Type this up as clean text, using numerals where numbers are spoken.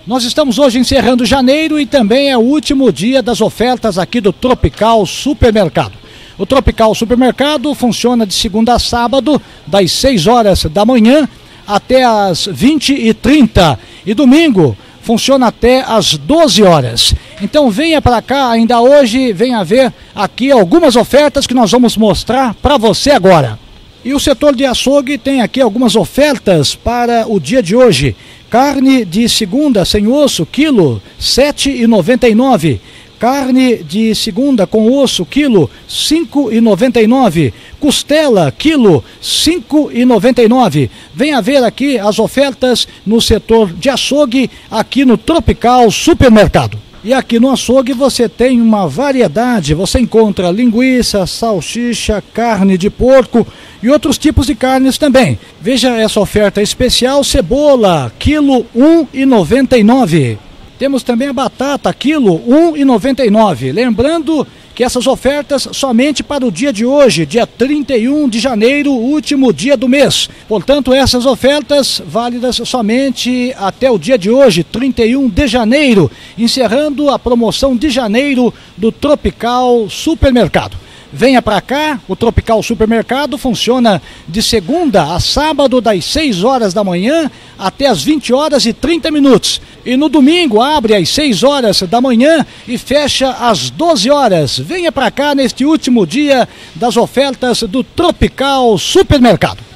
Nós estamos hoje encerrando janeiro e também é o último dia das ofertas aqui do Tropical Supermercado. O Tropical Supermercado funciona de segunda a sábado, das 6 horas da manhã até as 20h30. E domingo funciona até as 12 horas. Então venha para cá ainda hoje, venha ver aqui algumas ofertas que nós vamos mostrar para você agora. E o setor de açougue tem aqui algumas ofertas para o dia de hoje. Carne de segunda sem osso, quilo, R$ 7,99. Carne de segunda com osso, quilo, R$ 5,99. Costela, quilo, R$ 5,99. Venha ver aqui as ofertas no setor de açougue, aqui no Tropical Supermercado. E aqui no açougue você tem uma variedade, você encontra linguiça, salsicha, carne de porco e outros tipos de carnes também. Veja essa oferta especial, cebola, quilo, R$ 1,99. Temos também a batata, quilo, R$ 1,99. Lembrando que essas ofertas somente para o dia de hoje, dia 31 de janeiro, último dia do mês. Portanto, essas ofertas válidas somente até o dia de hoje, 31 de janeiro, encerrando a promoção de janeiro do Tropical Supermercado. Venha para cá, o Tropical Supermercado funciona de segunda a sábado, das 6 horas da manhã até as 20h30. E no domingo abre às 6 horas da manhã e fecha às 12 horas. Venha para cá neste último dia das ofertas do Tropical Supermercado.